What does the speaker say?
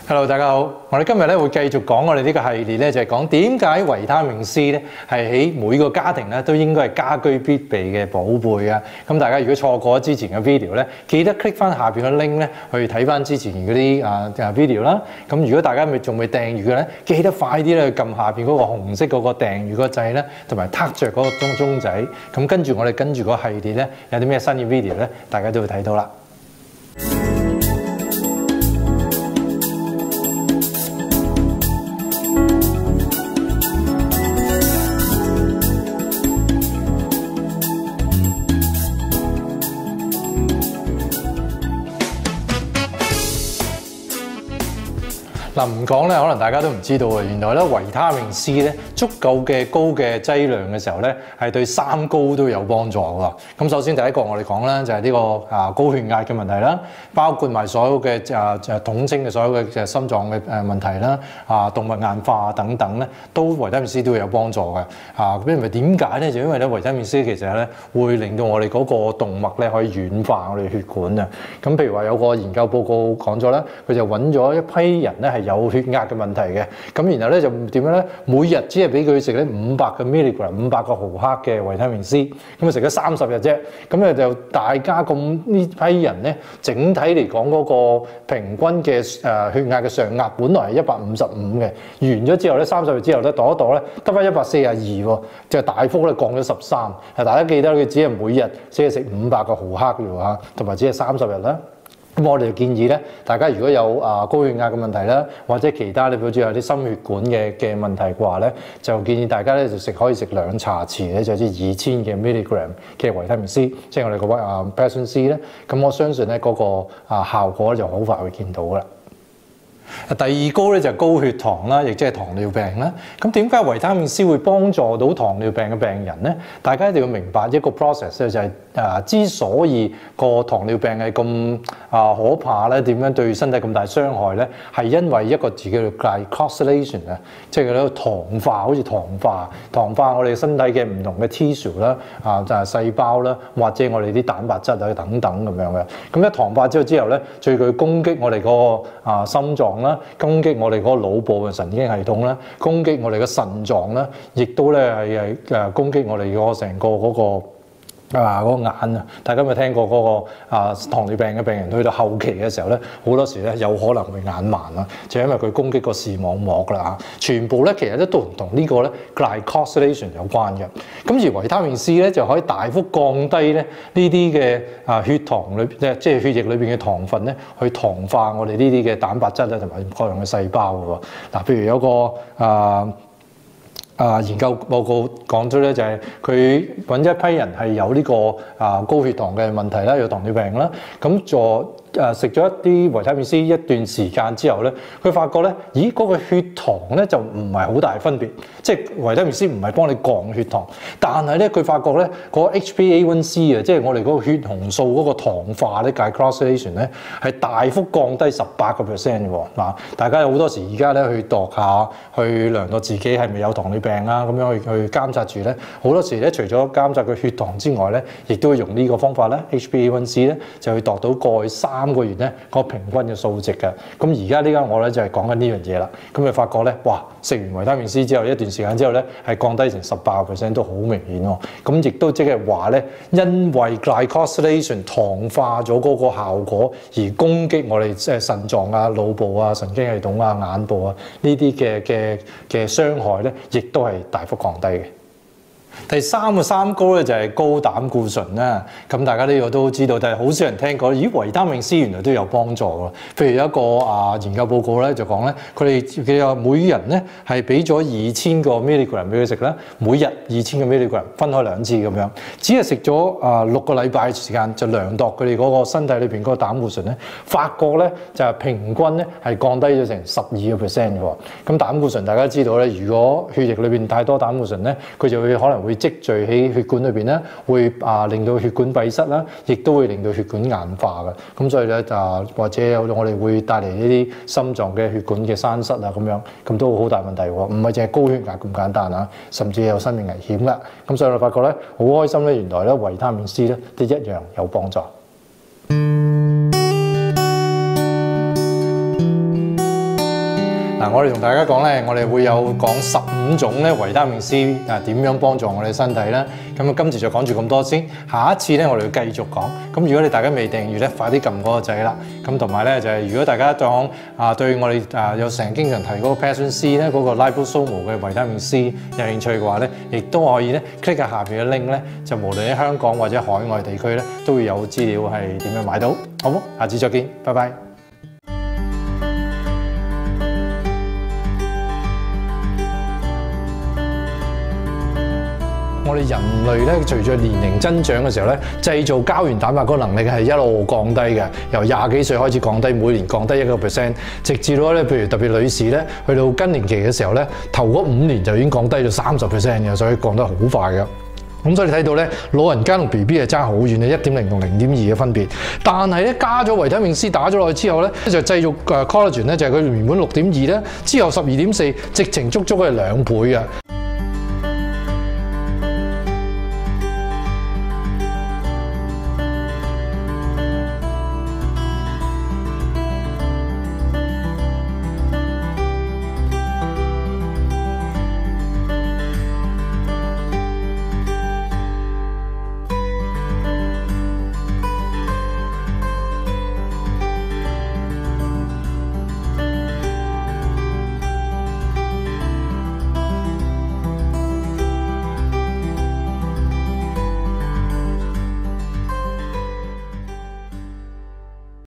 Hello， 大家好！我哋今日咧會繼續講我哋呢個系列咧，就係講點解維他命 C 咧係喺每個家庭咧都應該係家居必備嘅寶貝啊！咁大家如果錯過咗之前嘅 video 咧，記得 click 翻下邊嘅 link 咧去睇翻之前嗰啲video啦。咁如果大家仲未訂閱嘅咧，記得快啲咧去撳下邊嗰個紅色嗰個訂閱個掣咧，同埋撻着嗰個鐘仔。咁跟住我哋跟住個系列咧有啲咩新嘅 video 咧，大家都會睇到啦。嗱唔講咧，可能大家都唔知道啊。原來咧維他命 C 咧足夠嘅高嘅劑量嘅時候咧，係對三高都有幫助㗎。咁首先第一個我哋講啦，就係呢個高血壓嘅問題啦，包括埋所有嘅統稱嘅所有嘅心臟嘅問題啦，動脈硬化等等咧，都維他命 C 都會有幫助嘅。咁因為點解咧？就因為咧維他命 C 其實咧會令到我哋嗰個動脈咧可以軟化我哋血管啊。咁譬如話有個研究報告講咗啦，佢就揾咗一批人咧係有血壓嘅問題嘅，咁然後咧就點樣咧？每日只係俾佢食咧500個 milligram、500個毫克嘅維他命 C， 咁啊食咗30日啫。咁咧就大家咁呢批人咧，整體嚟講嗰個平均嘅血壓嘅上壓本來係155嘅，完咗之後咧30日之後咧度一度咧得翻142喎，就大幅咧降咗13。大家記得佢只係每日只係食500個毫克嘅喎嚇，同埋只係30日啦。咁我哋就建議咧，大家如果有高血壓嘅問題啦，或者其他你好似有啲心血管嘅問題嘅話咧，就建議大家咧就可以食2茶匙咧，就係2000嘅 milligram 嘅維他命 C， 即係我哋個Passion C 咧。咁我相信咧嗰個效果咧就好快會見到噶啦。第二高咧就係高血糖啦，亦即係糖尿病啦。咁點解維他命 C 會幫助到糖尿病嘅病人咧？大家一定要明白一個 process 咧，就係之所以個糖尿病係咁可怕咧，點樣對身體咁大傷害咧？係因為一個字叫做 glycosylation 啊，即係佢糖化，好似糖化我哋身體嘅唔同嘅 tissue 啦，就係細胞啦，或者我哋啲蛋白質啊等等咁樣嘅。咁一糖化之後咧，最佢攻擊我哋個心臟啦，攻擊我哋嗰個腦部嘅神經系統啦，攻擊我哋嘅腎臟啦，亦都咧係攻擊我哋個成個嗰個眼啊！大家有冇聽過嗰個糖尿病嘅病人去到後期嘅時候咧，好多時咧有可能會眼盲啦，就因為佢攻擊個視網膜啦嚇。全部咧其實都同呢個咧 glycosylation 有關嘅。咁而維他命 C 咧就可以大幅降低咧呢啲嘅血糖裏即係血液裏邊嘅糖分咧，去糖化我哋呢啲嘅蛋白質啊同埋各樣嘅細胞嘅喎。譬如有個研究報告講咗咧，就係佢揾一批人係有呢個高血糖嘅問題啦，有糖尿病啦，咁食咗一啲維他命 C 一段時間之後咧，佢發覺咧，咦嗰個血糖咧就唔係好大分別，即係維他命 C 唔係幫你降血糖，但係咧佢發覺咧嗰個 HbA1c 啊，即係我哋嗰個血紅素嗰個糖化咧 glycosylation 咧係大幅降低18%喎。嗱，大家有好多時而家咧去度下，去量度自己係咪有糖尿病啊，咁樣去監察住咧，好多時咧除咗監察佢血糖之外咧，亦都會用呢個方法咧 HbA1c 咧就去度到過去3個月咧個平均嘅數值嘅。咁而家呢間我咧就係講緊呢樣嘢啦。咁就發覺咧，哇！食完維他命 C 之後一段時間之後咧，係降低成18%都好明顯喎。咁亦都即係話咧，因為 glycosylation 糖化咗嗰個效果而攻擊我哋即係腎臟啊、腦部啊、神經系統啊、眼部啊呢啲嘅傷害咧，亦都係大幅降低嘅。第三個三高咧就係高膽固醇啦，咁大家呢個都知道，但係好少人聽過。咦，維他命 C 原來都有幫助喎。譬如有一個研究報告咧就講咧，佢話每人咧係俾咗2000個 milligram 俾佢食啦，每日2000個 milligram 分開2次咁樣，只係食咗6個禮拜時間就量度佢哋嗰個身體裏邊嗰個膽固醇咧，發覺咧就係平均咧係降低咗成12%嘅喎。咁膽固醇大家知道咧，如果血液裏邊太多膽固醇咧，佢就會可能會積聚喺血管裏邊咧，會令到血管閉塞啦，亦都會令到血管硬化嘅。咁所以咧或者我哋會帶嚟呢啲心臟嘅血管嘅栓塞啊咁樣，咁都好大問題喎。唔係淨係高血壓咁簡單啊，甚至有生命危險㗎。咁所以我發覺咧好開心咧，原來咧維他命 C 咧都一樣有幫助。 嗱，我哋同大家講咧，我哋會有講15種咧維他命 C 點樣幫助我哋身體啦。咁今次就講住咁多先，下一次咧我哋要繼續講。咁如果你大家未訂閱咧，快啲撳嗰個掣啦。咁同埋咧就係如果大家當對我哋有成日經常提嗰個 Passion C 咧嗰個 Liposomal 嘅維他命 C 有興趣嘅話咧，亦都可以咧 click 下邊嘅 link 咧，就無論喺香港或者海外地區咧，都會有資料係點樣買到。好冇？下次再見，拜拜。我哋人類咧，隨住年齡增長嘅時候咧，製造膠原蛋白嗰個能力係一路降低嘅，由20幾歲開始降低，每年降低1%，直至到咧，譬如特別女士咧，去到更年期嘅時候咧，頭嗰5年就已經降低咗30%嘅，所以降得好快嘅。咁所以你睇到咧，老人家同 BB 係爭好遠嘅，1.0同0.2嘅分別。但係咧，加咗維他命 C 打咗落去之後咧，就製造collagen咧，就係佢原本6.2咧，之後12.4，直情足足係2倍嘅。